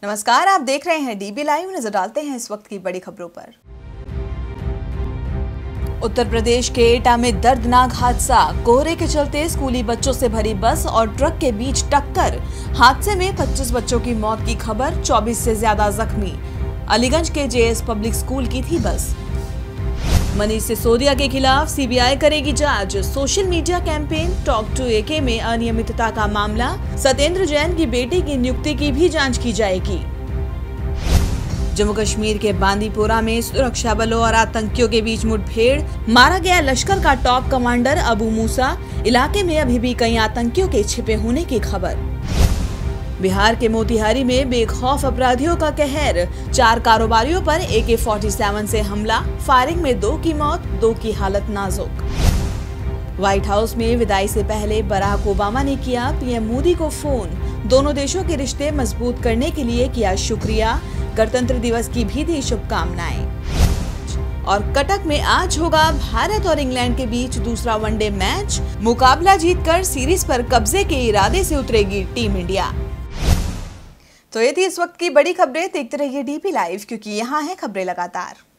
नमस्कार, आप देख रहे हैं डीबी लाइव। नजर डालते हैं इस वक्त की बड़ी खबरों पर। उत्तर प्रदेश के एटा में दर्दनाक हादसा। कोहरे के चलते स्कूली बच्चों से भरी बस और ट्रक के बीच टक्कर। हादसे में 25 बच्चों की मौत की खबर, 24 से ज्यादा जख्मी। अलीगंज के जेएस पब्लिक स्कूल की थी बस। मनीष सिसोदिया के खिलाफ सीबीआई करेगी जांच। Social media campaign talk to AK में अनियमितता का मामला। सत्येंद्र जैन की बेटी की नियुक्ति की भी जांच की जाएगी। जम्मू कश्मीर के बांदीपोरा में सुरक्षा बलों और आतंकियों के बीच मुठभेड़। मारा गया लश्कर का टॉप कमांडर अबू मूसा। इलाके में अभी भी कई आतंकियों के छिपे होने की खबर। बिहार के मोतिहारी में बेखौफ अपराधियों का कहर। 4 कारोबारियों पर AK-47 से हमला। फायरिंग में 2 की मौत, 2 की हालत नाजुक। व्हाइट हाउस में विदाई से पहले बराक ओबामा ने किया पीएम मोदी को फोन। दोनों देशों के रिश्ते मजबूत करने के लिए किया शुक्रिया। गणतंत्र दिवस की भी दी शुभकामनाएं। और कटक में आज होगा भारत और इंग्लैंड के बीच दूसरा वनडे मैच। मुकाबला जीतकर सीरीज पर कब्जे के इरादे से उतरेगी टीम इंडिया। तो ये थी इस वक्त की बड़ी खबरें। देखते रहिए डीबी लाइव, क्योंकि यहाँ है खबरें लगातार।